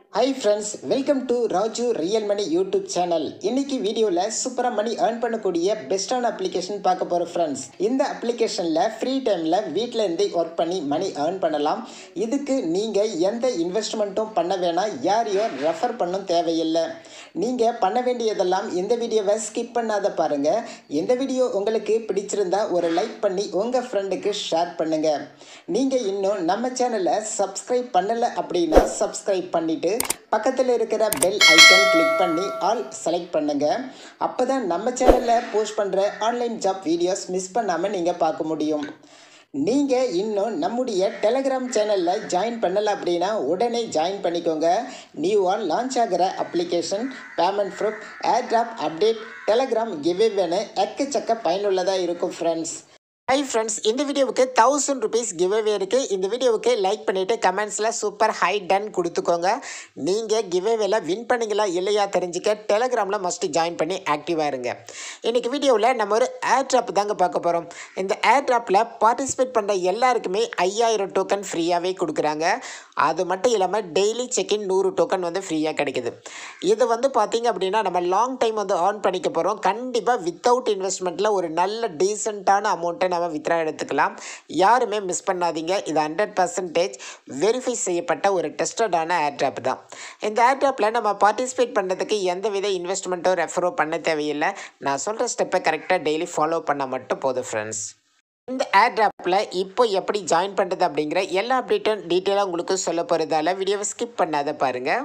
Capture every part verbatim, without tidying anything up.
Hi friends, welcome to Raju Real Money YouTube channel. இன்னைக்கு வீடியோல சூப்பரா மணி earn பண்ணக்கூடிய பெஸ்டான அப்ளிகேஷன் பார்க்க போறோம் friends. இந்த அப்ளிகேஷன்ல ஃப்ரீ டைம்ல வீட்ல இருந்தே வர்க் பண்ணி மணி earn பண்ணலாம். இதுக்கு நீங்க எந்த இன்வெஸ்ட்மென்ட்டும் பண்ண வேணாம், யாரையும் ரெஃபர் பண்ணவும் தேவையில்லை. நீங்க பண்ண வேண்டியதெல்லாம் இந்த வீடியோவை ஸ்கிப் பண்ணாத பாருங்க. இந்த வீடியோ உங்களுக்கு பிடிச்சிருந்தா ஒரு லைக் பண்ணி உங்க ஃப்ரெண்டுக்கு ஷேர் பண்ணுங்க. நீங்க இன்னும் நம்ம சேனலை சப்ஸ்கிரைப் பண்ணல அப்படின்னா சப்ஸ்கிரைப் பண்ணிட்டு பக்கத்தில் இருக்கிற பெல் ஐக்கன் கிளிக் பண்ணி ஆல் செலக்ட் பண்ணுங்க. அப்பதான் நம்ம சேனல்ல போஸ்ட் பண்ற ஆன்லைன் ஜாப் வீடியோஸ் மிஸ் பண்ணாம நீங்க பார்க்க முடியும். நீங்க இன்னும் நம்முடைய டெலிகிராம் சேனல்ல ஜாயின் பண்ணல அப்படின்னா உடனே ஜாயின் பண்ணிக்கோங்க. நியூவா லான்ச் ஆகிற application, payment proof, airdrop update, Telegram கிவ்அவேன்னு எக்கச்சக்க பயனுள்ளதாக இருக்கும் ஃப்ரெண்ட்ஸ். ஹை ஃப்ரெண்ட்ஸ், இந்த வீடியோவுக்கு தௌசண்ட் ருபீஸ் கிவ்அவே இருக்குது. இந்த வீடியோவுக்கு லைக் பண்ணிவிட்டு கமெண்ட்ஸில் சூப்பர் ஹை டன் கொடுத்துக்கோங்க. நீங்கள் கிவ்அவேல வின் பண்ணிங்களா இல்லையா தெரிஞ்சுக்க டெலிகிராமில் மஸ்ட்டு ஜாயின் பண்ணி ஆக்டிவாக இருங்க. இன்றைக்கி வீடியோவில் நம்ம ஒரு ஏர் ட்ராப் தாங்க பார்க்க போகிறோம். இந்த ஏர் ட்ராப்பில் பார்ட்டிசிபேட் பண்ணுற எல்லாருக்குமே ஐயாயிரம் டோக்கன் ஃப்ரீயாகவே கொடுக்குறாங்க. அது மட்டும் இல்லாமல் டெய்லி செக்இன் நூறு டோக்கன் வந்து ஃப்ரீயாக கிடைக்குது. இது வந்து பார்த்திங்க அப்படின்னா நம்ம லாங் டைம் வந்து ஏர்ன் பண்ணிக்க போகிறோம். கண்டிப்பாக வித்தவுட் இன்வெஸ்ட்மெண்ட்டில் ஒரு நல்ல டீசெண்டான அமௌண்ட்டை நம்ம வித்ரா எடுத்துக்கலாம். யாருமே மிஸ் பண்ணாதீங்க. இது ஹண்ட்ரட் பர்சன்டேஜ் வெரிஃபை செய்யப்பட்ட ஒரு டெஸ்டடான ஏர் ட்ராப் தான். இந்த ஏர் ட்ராப்பில் நம்ம பார்ட்டிசிபேட் பண்ணுறதுக்கு எந்த வித இன்வெஸ்ட்மெண்ட்டோ ரெஃபரோ பண்ண தேவையில்லை. நான் சொல்கிற ஸ்டெப்பை கரெக்டாக டெய்லி ஃபாலோ பண்ண மட்டும் போதும் ஃப்ரெண்ட்ஸ். இந்த ஏர் ட்ராப்பில் இப்போ எப்படி ஜாயின் பண்ணுறது அப்படிங்கிற எல்லா அப்டேட்டும் டீட்டெயிலாக உங்களுக்கு சொல்ல போகிறதால வீடியோவை ஸ்கிப் பண்ணாத பாருங்கள்.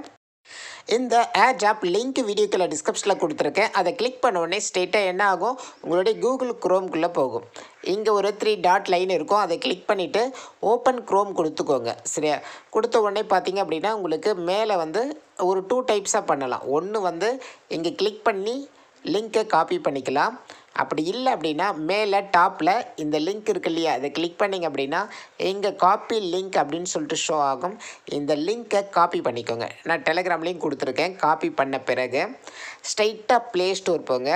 இந்த ஏர் ட்ராப் லிங்க் வீடியோக்குள்ள டிஸ்கிரிப்ஷனில் கொடுத்துருக்கேன். அதை கிளிக் பண்ண உடனே ஸ்ட்ரெயிட்டாக என்ன ஆகும், உங்களுடைய கூகுள் குரோம்குள்ளே போகும். இங்கே ஒரு த்ரீ டாட் லைன் இருக்கும். அதை கிளிக் பண்ணிவிட்டு ஓப்பன் குரோம் கொடுத்துக்கோங்க. சரியா, கொடுத்த உடனே பார்த்தீங்க அப்படின்னா உங்களுக்கு மேலே வந்து ஒரு டூ டைப்ஸாக பண்ணலாம். ஒன்று வந்து இங்கே கிளிக் பண்ணி லிங்க்கை காப்பி பண்ணிக்கலாம். அப்படி இல்லை அப்படின்னா மேலே டாப்பில் இந்த லிங்க் இருக்கு இல்லையா, அதை கிளிக் பண்ணிங்க அப்படின்னா இங்கே காப்பி லிங்க் அப்படின்னு சொல்லிட்டு ஷோ ஆகும். இந்த லிங்க்கை காப்பி பண்ணிக்கோங்க. நான் டெலிகிராம் லிங்க் கொடுத்துருக்கேன். காப்பி பண்ண பிறகு ஸ்ட்ரைட்டாக ப்ளே ஸ்டோர் போங்க.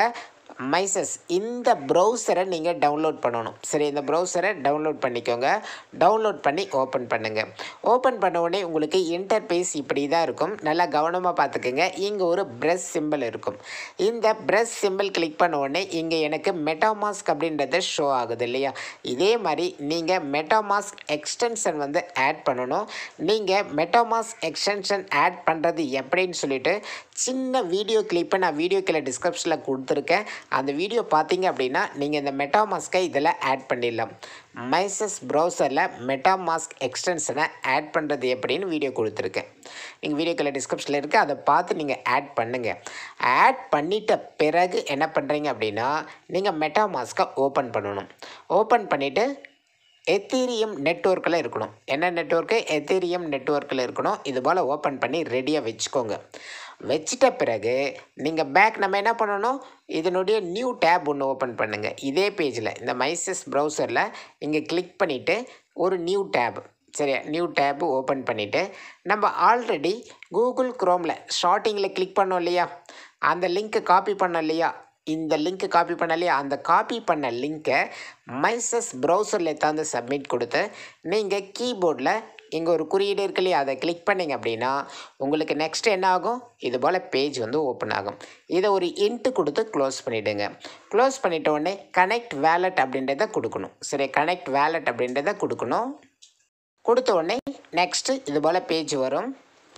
மைசஸ் இந்த ப்ரௌசரை நீங்கள் டவுன்லோட் பண்ணணும். சரி, இந்த ப்ரௌசரை டவுன்லோட் பண்ணிக்கோங்க. டவுன்லோட் பண்ணி ஓப்பன் பண்ணுங்கள். ஓப்பன் பண்ண உடனே உங்களுக்கு இன்டர்பேஸ் இப்படி தான் இருக்கும். நல்லா கவனமாக பார்த்துக்குங்க. இங்கே ஒரு ப்ரெஸ் சிம்பிள் இருக்கும். இந்த ப்ரெஸ் சிம்பிள் கிளிக் பண்ண உடனே இங்கே எனக்கு மெட்டாமாஸ்க் அப்படின்றத ஷோ ஆகுது இல்லையா. இதே மாதிரி நீங்கள் மெட்டாமாஸ்க் எக்ஸ்டென்ஷன் வந்து ஆட் பண்ணணும். நீங்கள் மெட்டாமாஸ்க் எக்ஸ்டென்ஷன் ஆட் பண்ணுறது எப்படின்னு சொல்லிட்டு சின்ன வீடியோ கிளிப்பை நான் வீடியோ கீழே டிஸ்கிரிப்ஷனில் கொடுத்துருக்கேன். அந்த வீடியோ பார்த்தீங்க அப்படின்னா நீங்கள் இந்த மெட்டாமாஸ்கை இதில் ஆட் பண்ணிடலாம். மைசஸ் ப்ரௌசரில் மெட்டாமாஸ்க் எக்ஸ்டென்ஷனை ஆட் பண்ணுறது எப்படின்னு வீடியோ கொடுத்துருக்கேன். நீங்கள் வீடியோக்குள்ள டிஸ்கிரிப்ஷனில் இருக்குது, அதை பார்த்து நீங்கள் ஆட் பண்ணுங்கள். ஆட் பண்ணிட்ட பிறகு என்ன பண்ணுறீங்க அப்படின்னா நீங்கள் மெட்டாமாஸ்கை ஓப்பன் பண்ணணும். ஓப்பன் பண்ணிவிட்டு எத்தீரியம் நெட்வொர்க்கில் இருக்கணும். என்ன நெட்வொர்க்கு? எத்தீரியம் நெட்வொர்க்கில் இருக்கணும். இது போல் ஓப்பன் பண்ணி ரெடியாக வச்சுக்கோங்க. வச்சிட்ட பிறகு நீங்கள் பேக் நம்ம என்ன பண்ணணும், இதனுடைய நியூ டேப் ஒன்று ஓப்பன் பண்ணுங்கள். இதே பேஜில் இந்த மைசஸ் ப்ரௌசரில் இங்கே கிளிக் பண்ணிவிட்டு ஒரு நியூ டேப், சரியா, நியூ டேப்பு ஓப்பன் பண்ணிவிட்டு நம்ம ஆல்ரெடி கூகுள் குரோமில் ஸ்டார்டிங்கில் கிளிக் பண்ணோம் இல்லையா, அந்த லிங்க்கை காப்பி பண்ணோம் இல்லையா, இந்த லிங்க்கு காப்பி பண்ணலையே, அந்த காப்பி பண்ண லிங்க்கை மைசஸ் ப்ரௌசரில் எடுத்தாந்து சப்மிட் கொடுத்து நீங்கள் கீபோர்டில் இங்கே ஒரு குறியீடு இருக்கு இல்லையா, அதை கிளிக் பண்ணிங்க அப்படின்னா உங்களுக்கு நெக்ஸ்ட் என்ன ஆகும், இது போல் பேஜ் வந்து ஓப்பன் ஆகும். இதை ஒரு இன்ட்டு கொடுத்து க்ளோஸ் பண்ணிவிடுங்க. க்ளோஸ் பண்ணிட்ட உடனே கனெக்ட் வேலட் அப்படின்றத கொடுக்கணும். சரி, கனெக்ட் வேலட் அப்படின்றத கொடுக்கணும். கொடுத்த உடனே நெக்ஸ்ட்டு இது போல் பேஜ் வரும்.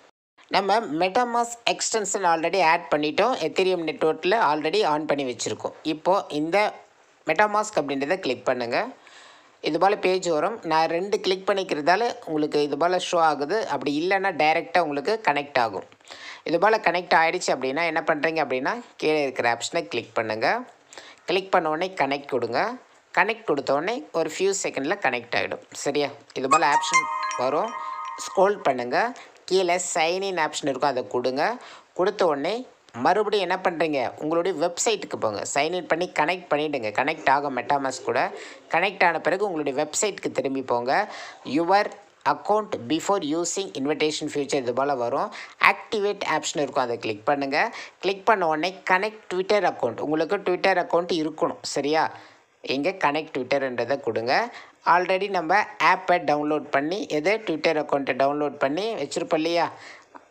நம்ம மெட்டாமாஸ்க் எக்ஸ்டென்ஷன் ஆல்ரெடி ஆட் பண்ணிட்டோம். எத்தீரியம் நெட்வொர்க்கில் ஆல்ரெடி ஆன் பண்ணி வச்சுருக்கோம். இப்போது இந்த மெட்டாமாஸ்க் அப்படின்றத கிளிக் பண்ணுங்கள். இது போல் பேஜ் வரும். நான் ரெண்டு கிளிக் பண்ணிக்கிறதால உங்களுக்கு இது போல் ஷோ ஆகுது. அப்படி இல்லைன்னா டைரெக்டாக உங்களுக்கு கனெக்ட் ஆகும். இது போல் கனெக்ட் ஆகிடுச்சு அப்படின்னா என்ன பண்ணுறீங்க அப்படின்னா கீழே இருக்கிற ஆப்ஷனை கிளிக் பண்ணுங்கள். கிளிக் பண்ண உடனே கனெக்ட் கொடுங்க. கனெக்ட் கொடுத்த உடனே ஒரு ஃபியூ செகண்டில் கனெக்ட் ஆகிடும். சரியா, இது போல் ஆப்ஷன் வரும். ஸ்க்ரோல் பண்ணுங்கள். கீழே சைன்இன் ஆப்ஷன் இருக்கும், அதை கொடுங்க. கொடுத்த உடனே மறுபடியும் என்ன பண்ணுறீங்க, உங்களுடைய வெப்சைட்டுக்கு போங்க. சைன்இன் பண்ணி கனெக்ட் பண்ணிவிடுங்க. கனெக்ட் ஆகும் மெட்டாமாஸ்க் கூட. கனெக்ட் ஆன பிறகு உங்களுடைய வெப்சைட்டுக்கு திரும்பி போங்க. Your account before using invitation future இது போல் வரும். ஆக்டிவேட் ஆப்ஷன் இருக்கும், அதை கிளிக் பண்ணுங்கள். கிளிக் பண்ண உடனே கனெக்ட் ட்விட்டர் அக்கௌண்ட், உங்களுக்கு ட்விட்டர் அக்கௌண்ட் இருக்கணும். சரியா, இங்கே கனெக்ட் ட்விட்டர்ன்றதை கொடுங்க. ஆல்ரெடி நம்ம ஆப்பை டவுன்லோட் பண்ணி எது ட்விட்டர் அக்கௌண்ட்டை டவுன்லோட் பண்ணி வச்சுருப்போம் இல்லையா,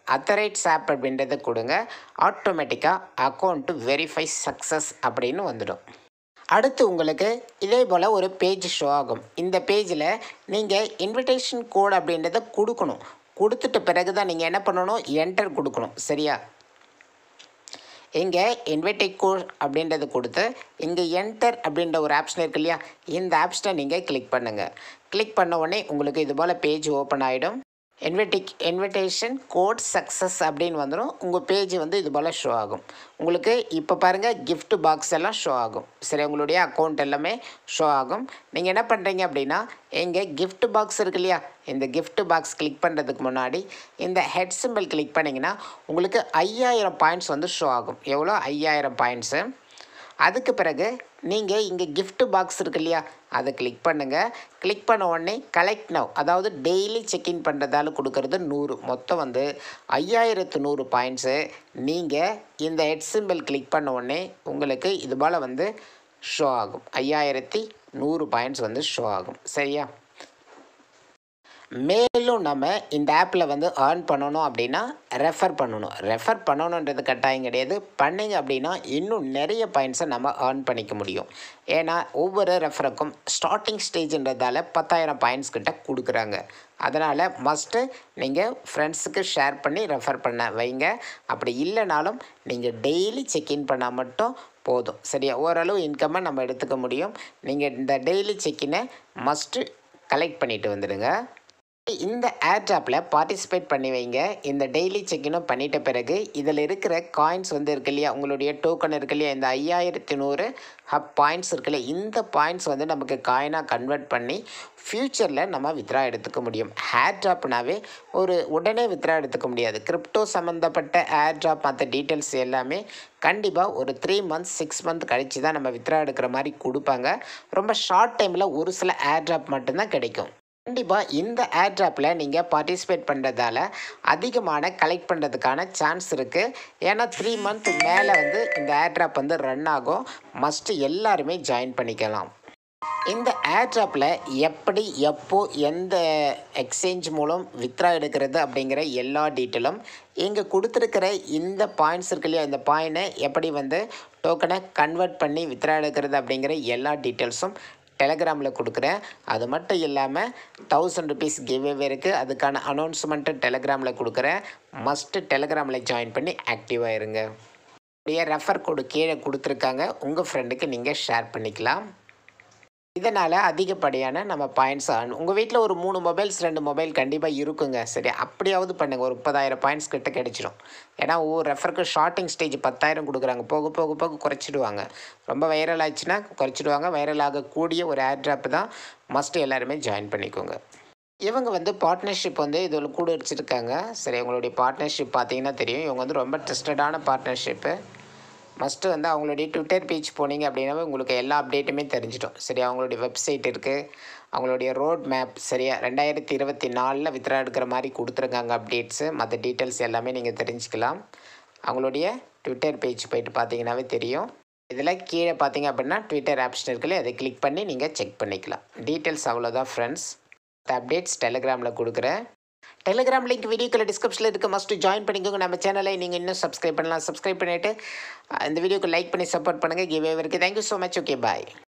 அத்தரைட்ஸ் ஆப் அப்படின்றத கொடுங்க. ஆட்டோமேட்டிக்காக அக்கௌண்ட்டு வெரிஃபை சக்ஸஸ் அப்படின்னு வந்துடும். அடுத்து உங்களுக்கு இதே போல் ஒரு பேஜ் ஷோ ஆகும். இந்த பேஜில் நீங்கள் இன்விடேஷன் கோட் அப்படின்றத கொடுக்கணும். கொடுத்துட்ட பிறகு தான் நீங்கள் என்ன பண்ணணும், என்டர் கொடுக்கணும். சரியா? இங்கே இன்வைட் கோட் அப்படின்றத கொடுத்து இங்கே என்டர் அப்படின்ற ஒரு ஆப்ஷன் இருக்கு இல்லையா, இந்த ஆப்ஷனை நீங்கள் கிளிக் பண்ணுங்கள். கிளிக் பண்ண உடனே உங்களுக்கு இது போல் பேஜ் ஓப்பன் ஆகிடும். இன்விட்டிக் இன்விடேஷன் கோட் சக்ஸஸ் அப்படின்னு வந்துடும். உங்கள் பேஜ் வந்து இது போல் ஷோ ஆகும். உங்களுக்கு இப்போ பாருங்கள் gift பாக்ஸ் எல்லாம் ஷோ ஆகும். சரி, உங்களுடைய அக்கௌண்ட் எல்லாமே ஷோ ஆகும். நீங்கள் என்ன பண்ணுறீங்க அப்படின்னா, இங்கே gift பாக்ஸ் இருக்கு இல்லையா, இந்த gift பாக்ஸ் கிளிக் பண்ணுறதுக்கு முன்னாடி இந்த ஹெட் சிம்பிள் கிளிக் பண்ணிங்கன்னா உங்களுக்கு ஐயாயிரம் பாயிண்ட்ஸ் வந்து ஷோ ஆகும். எவ்வளோ? ஐயாயிரம் பாயிண்ட்ஸு. அதுக்கு பிறகு நீங்கள் இங்கே gift பாக்ஸ் இருக்கு இல்லையா, அதை கிளிக் பண்ணுங்கள். கிளிக் பண்ண உடனே கலெக்ட் நவ், அதாவது டெய்லி செக்இன் பண்ணுறதால கொடுக்கறது நூறு, மொத்தம் வந்து ஐயாயிரத்து நூறு பாயிண்ட்ஸு. நீங்கள் இந்த ஹெட் சிம்பிள் கிளிக் பண்ண உடனே உங்களுக்கு இது போல் வந்து ஷோ ஆகும். ஐயாயிரத்தி நூறு பாயிண்ட்ஸ் வந்து ஷோ ஆகும். சரியா? மேலும் நம்ம இந்த ஆப்பில் வந்து ஏர்ன் பண்ணணும் அப்படின்னா ரெஃபர் பண்ணணும். ரெஃபர் பண்ணணுன்றது கட்டாயம் கிடையாது. பண்ணிங்க அப்படின்னா இன்னும் நிறைய பாயிண்ட்ஸை நம்ம ஏர்ன் பண்ணிக்க முடியும். ஏன்னா ஒவ்வொரு ரெஃபருக்கும் ஸ்டார்டிங் ஸ்டேஜ்ன்றதால பத்தாயிரம் பாயிண்ட்ஸ் கிட்ட கொடுக்குறாங்க. அதனால் மஸ்ட்டு நீங்கள் ஃப்ரெண்ட்ஸுக்கு ஷேர் பண்ணி ரெஃபர் பண்ண வைங்க. அப்படி இல்லைனாலும் நீங்கள் டெய்லி செக்இன் பண்ணால் மட்டும் போதும். சரியா? ஓரளவு இன்கம்மை நம்ம எடுத்துக்க முடியும். நீங்கள் இந்த டெய்லி செக்இனை மஸ்ட்டு கலெக்ட் பண்ணிட்டு வந்துடுங்க. இந்த ஏர்ட்ராப்பில் பார்ட்டிசிபேட் பண்ணி வைங்க. இந்த டெய்லி செக்இனும் பண்ணிட்ட பிறகு இதில் இருக்கிற காயின்ஸ் வந்து இருக்கு இல்லையா, உங்களுடைய டோக்கன் இருக்கு இல்லையா, இந்த ஐயாயிரத்தி நூறு ஹப் பாயிண்ட்ஸ் இருக்கு இல்லையா, இந்த பாயிண்ட்ஸ் வந்து நமக்கு காயினாக கன்வெர்ட் பண்ணி ஃப்யூச்சரில் நம்ம வித்ரா எடுத்துக்க முடியும். ஏர்ட்ராப்னாவே ஒரு உடனே வித்ரா எடுத்துக்க முடியாது. கிரிப்டோ சம்மந்தப்பட்ட ஏர்ட்ராப் மற்ற டீட்டெயில்ஸ் எல்லாமே கண்டிப்பாக ஒரு த்ரீ மந்த்ஸ் சிக்ஸ் மந்த் கழித்து தான் நம்ம வித்ரா எடுக்கிற மாதிரி கொடுப்பாங்க. ரொம்ப ஷார்ட் டைமில் ஒரு சில ஏர்ட்ராப் மட்டும்தான் கிடைக்கும். கண்டிப்பாக இந்த ஏர்ட்ராப்பில் நீங்கள் பார்ட்டிசிபேட் பண்ணுறதால அதிகமான கலெக்ட் பண்ணுறதுக்கான சான்ஸ் இருக்குது. ஏன்னா த்ரீ மந்த் மேலே வந்து இந்த ஏர்ட்ராப் வந்து ரன் ஆகும். மஸ்ட்டு எல்லாருமே ஜாயின் பண்ணிக்கலாம். இந்த ஏர்ட்ராப்பில் எப்படி, எப்போ, எந்த எக்ஸ்சேஞ்ச் மூலம் வித்ரா எடுக்கிறது அப்படிங்கிற எல்லா டீட்டெயிலும் இங்கே கொடுத்துருக்கிற இந்த பாயிண்ட்ஸ் இருக்கு இல்லையா, இந்த பாயிண்ட்டை எப்படி வந்து டோக்கனை கன்வெர்ட் பண்ணி வித்ரா எடுக்கிறது அப்படிங்கிற எல்லா டீட்டெயில்ஸும் டெலகிராமில் கொடுக்குறேன். அது மட்டும் இல்லாமல் தௌசண்ட் ருபீஸ் கிவ்அவே இருக்குது. அதுக்கான அனௌன்ஸ்மெண்ட்டு டெலகிராமில் கொடுக்குறேன். மஸ்ட்டு டெலகிராமில் ஜாயின் பண்ணி ஆக்டிவாக இருங்க. அப்படியே ரெஃபர் கோடு கீழே கொடுத்துருக்காங்க, உங்கள் ஃப்ரெண்டுக்கு நீங்கள் ஷேர் பண்ணிக்கலாம். இதனால் அதிகப்படியான நம்ம பாயிண்ட்ஸ் ஆன் உங்கள் வீட்டில் ஒரு மூணு மொபைல்ஸ் ரெண்டு மொபைல் கண்டிப்பாக இருக்குங்க. சரி, அப்படியாவது பண்ணுங்கள். ஒரு முப்பதாயிரம் பாயிண்ட்ஸ் கிட்ட கிடைச்சிடும். ஏன்னா ஒவ்வொரு ரெஃபருக்கு ஷார்ட்டிங் ஸ்டேஜ் பத்தாயிரம் கொடுக்குறாங்க. போக போக போக குறைச்சிடுவாங்க. ரொம்ப வைரல் ஆச்சுன்னா குறைச்சிடுவாங்க. வைரல் ஆகக்கூடிய ஒரு ஏர்ட்ராப் தான். மஸ்ட்டு எல்லாருமே ஜாயின் பண்ணிக்கோங்க. இவங்க வந்து பார்ட்னர்ஷிப் வந்து இதில் கூட வச்சுருக்காங்க. சரி, உங்களுடைய பார்ட்னர்ஷிப் பார்த்தீங்கன்னா தெரியும். இவங்க வந்து ரொம்ப ட்ரஸ்டடான பார்ட்னர்ஷிப்பு. மஸ்ட்டு வந்து அவங்களுடைய ட்விட்டர் பேஜ் போனீங்க அப்படின்னாவே உங்களுக்கு எல்லா அப்டேட்டுமே தெரிஞ்சிடும். சரி, அவங்களுடைய வெப்சைட் இருக்குது, அவங்களுடைய ரோட் மேப், சரியா ரெண்டாயிரத்தி இருபத்தி நாலில் வித்ரா எடுக்கிற மாதிரி கொடுத்துருக்காங்க அப்டேட்ஸு. மற்ற டீட்டெயில்ஸ் எல்லாமே நீங்கள் தெரிஞ்சுக்கலாம். அவங்களுடைய ட்விட்டர் பேஜ் போய்ட்டு பார்த்தீங்கன்னாவே தெரியும். இதில் கீழே பார்த்தீங்க அப்படின்னா ட்விட்டர் ஆப்ஷன் இருக்குல்ல, அதை கிளிக் பண்ணி நீங்கள் செக் பண்ணிக்கலாம். டீட்டெயில்ஸ் அவ்வளோதான் ஃப்ரெண்ட்ஸ். அப்டேட்ஸ் டெலிகிராமில் கொடுக்குறேன். டெலிகிராம் லிங்க் வீடியோக்குள்ள டிஸ்கிரிப்ஷனில் இருக்குது. மஸ்ட்டு ஜாயின் பண்ணிக்கோங்க. நம்ம சேனலை நீங்கள் இன்னும் சப்ஸ்கிரைப் பண்ணலாம். சப்ஸ்கிரைப் பண்ணிவிட்டு இந்த வீடியோக்கு லைக் பண்ணி சப்போர்ட் பண்ணுங்கள். கிவ்அவே இருக்குது. Thank you so much. ஓகே, பாய்.